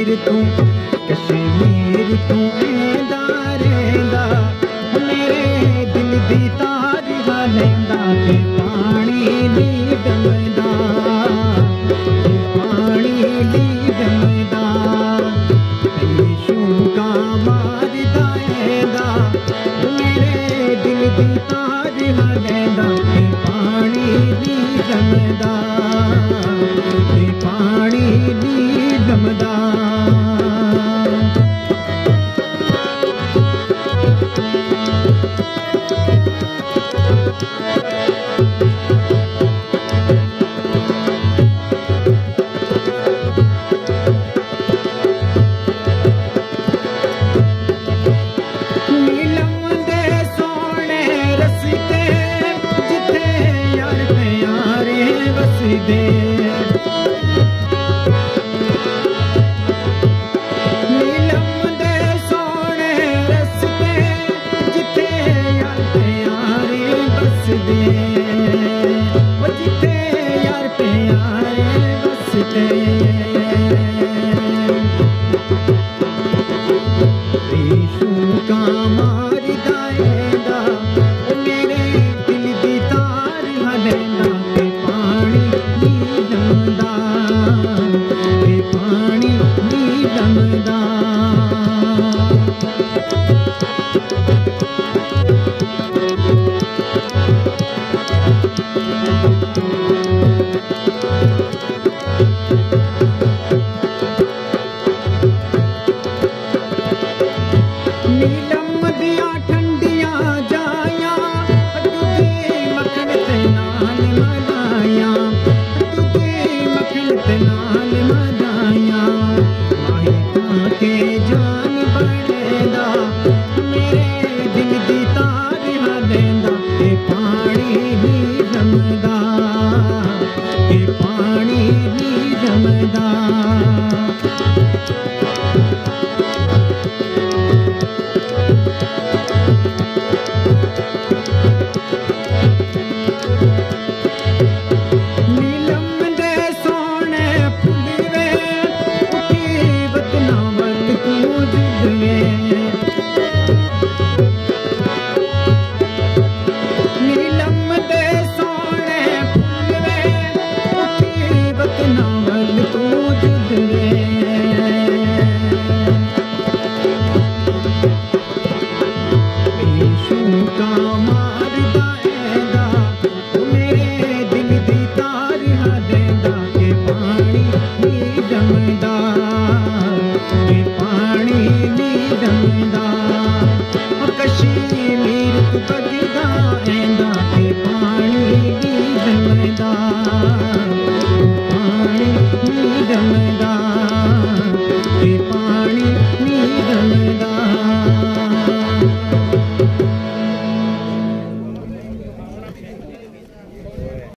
कश्मीर तू एंदा रेंदा मेरे दिल दी तार लेंदा ते पानी नी डलदा पानी नी डलदा शूका मारदा एंदा मेरे दिल दी तार लेंदा ते पानी नी डलदा ते पानी नी डलदा नीलम दे सोने रस्ते जिथे यार प्यारे बसदे जिथे यार प्यारे बसदे शूका मारदा एंदा मेरे दिल दी तार हलेंदा ते पानी नी डलदा ते पानी नी डलदा नीलम दिया ठंडिया जाया तुझे मखन ते नाल मलाया तुझे मखन ते नाल मलाया माही के जान बनेदा मेरे दिल दी तार हलेंदा ते पानी नी जमदा ते पानी नी जमदा नीलम दे सोने फुलवे उठी बतनावल तू जुदवे शूका मारदा एंदा मेरे दिल दी तार हलेंदा के पानी नी जमदा के पानी नी जमदा कश्मीर तू बगदा